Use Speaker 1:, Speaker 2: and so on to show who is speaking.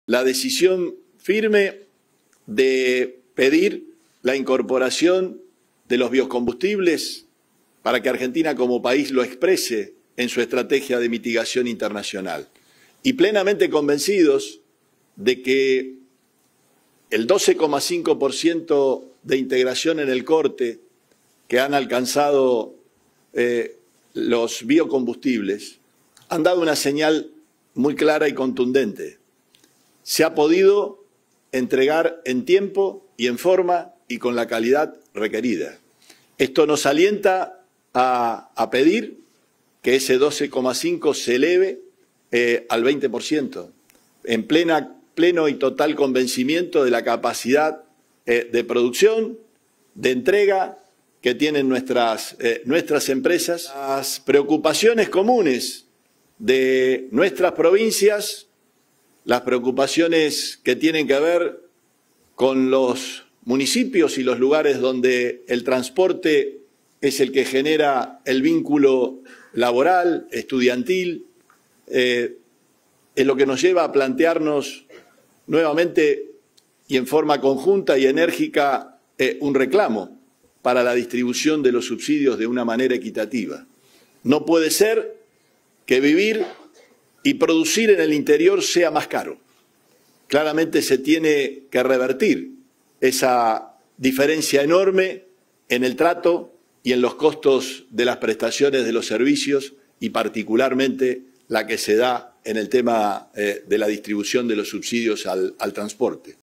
Speaker 1: la decisión firme de pedir la incorporación de los biocombustibles para que Argentina como país lo exprese en su estrategia de mitigación internacional. Y plenamente convencidos de que el 12,5% de integración en el corte que han alcanzado los biocombustibles han dado una señal muy clara y contundente. Se ha podido entregar en tiempo y en forma y con la calidad requerida. Esto nos alienta a pedir que ese 12,5 se eleve al 20%, en pleno y total convencimiento de la capacidad de producción, de entrega que tienen nuestras empresas. Las preocupaciones comunes de nuestras provincias, las preocupaciones que tienen que ver con los municipios y los lugares donde el transporte es el que genera el vínculo laboral, estudiantil, es lo que nos lleva a plantearnos nuevamente y en forma conjunta y enérgica un reclamo para la distribución de los subsidios de una manera equitativa. No puede ser que vivir y producir en el interior sea más caro. Claramente se tiene que revertir esa diferencia enorme en el trato y en los costos de las prestaciones de los servicios y particularmente la que se da en el tema de la distribución de los subsidios al transporte.